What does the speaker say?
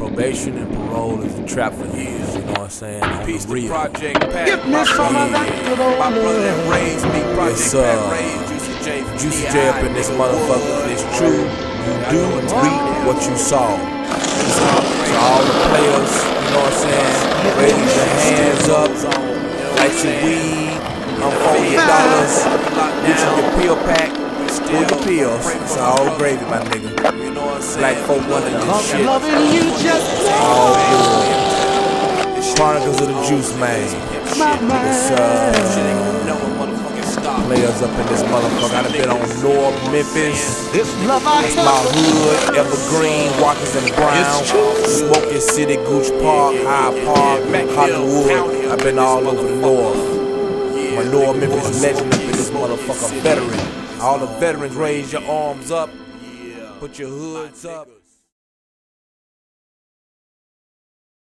Probation and parole is a trap for years, you know what I'm saying? Peace to real. Project Pat. Give me some of that good old My brother that love. raised me, Project Yes, Pat raised Juicy J. from Juicy DI, J up in this motherfucker. It's true. You do reap what you sow. So all the players, you know what I'm saying? Raise your hands up, light your weed, unfold your dollars, get you your pill pack, pull your pills. It's all gravy, my nigga. You know what I'm saying? Black folk running this shit. Loving you just All good. Chronicles of the Juice Man. my mind. Players up in this motherfucker. I've been on North Memphis. This love I It's my hood, Evergreen, Washington Brown, Smoking City, Gooch Park, Hyde Park, Hollywood. I've been all over the North. My North Memphis legend up in this motherfucker, veteran. All the veterans, raise your arms up, put your hoods up.